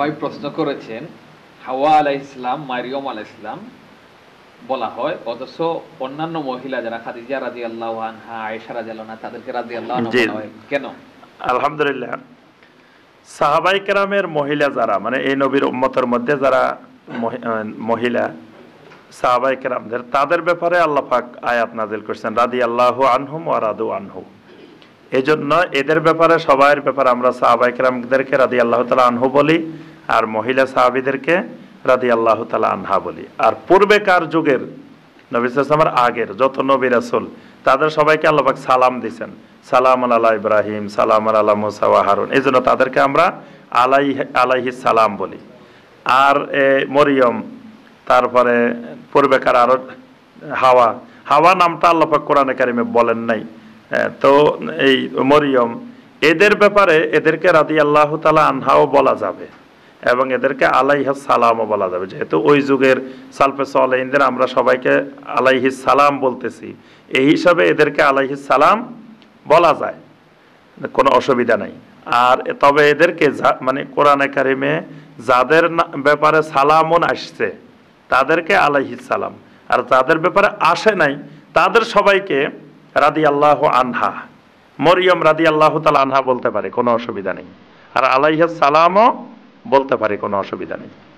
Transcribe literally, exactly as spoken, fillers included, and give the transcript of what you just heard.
ভাই প্রশ্ন করেছেন হাওয়া আলাইহিস সালাম মারিয়ম আলাইহিস সালাম বলা হয়, অথচ অন্যান্য মহিলা যারা খাদিজা রাদিয়াল্লাহু আনহা, আয়েশা রাদিয়াল্লাহু আনহা তাদেরকে রাদিয়াল্লাহু আনহা বলা হয় কেন? আলহামদুলিল্লাহ, সাহাবায়ে কেরামের মহিলা যারা, মানে এই নবীর উম্মতের মধ্যে যারা মহিলা সাহাবায়ে কেরামদের, তাদের ব্যাপারে আল্লাহ পাক আয়াত নাযিল করেছেন রাদিয়াল্লাহু আনহুম ওয়া রাদু আনহু। এজন্য এদের ব্যাপারে, সবার ব্যাপারে আমরা সাহাবায়ে কেরামদেরকে রাদিয়াল্লাহু তাআলা আনহু বলি, আর মহিলা সাহাবীদেরকে রাদিয়াল্লাহু তাআলা আনহা বলি। আর পূর্বেকার যুগের নবী সাল্লাল্লাহু আলাইহি ওয়াসাল্লামের আগের যত নবী রাসূল, তাদের সবাইকে আল্লাহ পাক সালাম দিয়েছেন, সালামুন আলা ইব্রাহিম, সালামুন আলা মুসা ওয়া হারুন। এজন্য তাদেরকে আমরা আলাইহি আলাইহিস সালাম বলি। আর মরিয়ম, তারপরে পূর্বেকার আরো হাওয়া, হাওয়া নামটা আল্লাহ পাক কোরআনে কারিমে বলেন নাই। তো এই মরিয়ম, এদের ব্যাপারে এদেরকে রাদিয়াল্লাহু তাআলা আনহাও বলা যাবে এবং এদেরকে আলাইহিস সালামও বলা যাবে, যেহেতু ওই যুগের সালফে সালেহিনদের আমরা সবাইকে আলাইহিস সালাম বলতেছি, এই হিসাবে এদেরকে আলাইহিস সালাম বলা যায়, কোনো অসুবিধা নাই। আর তবে এদেরকে মানে কোরআনে কারিমে যাদের ব্যাপারে সালামুন আসছে তাদেরকে আলাইহিস সালাম, আর যাদের ব্যাপারে আসে নাই তাদের সবাইকে রাদিয়াল্লাহু আনহা, মরিয়ম রাদিয়াল্লাহু তাআলা আনহা বলতে পারে, কোনো অসুবিধা নেই। আর আলাইহিস সালামও বলতে পারে, কোনো অসুবিধা নেই।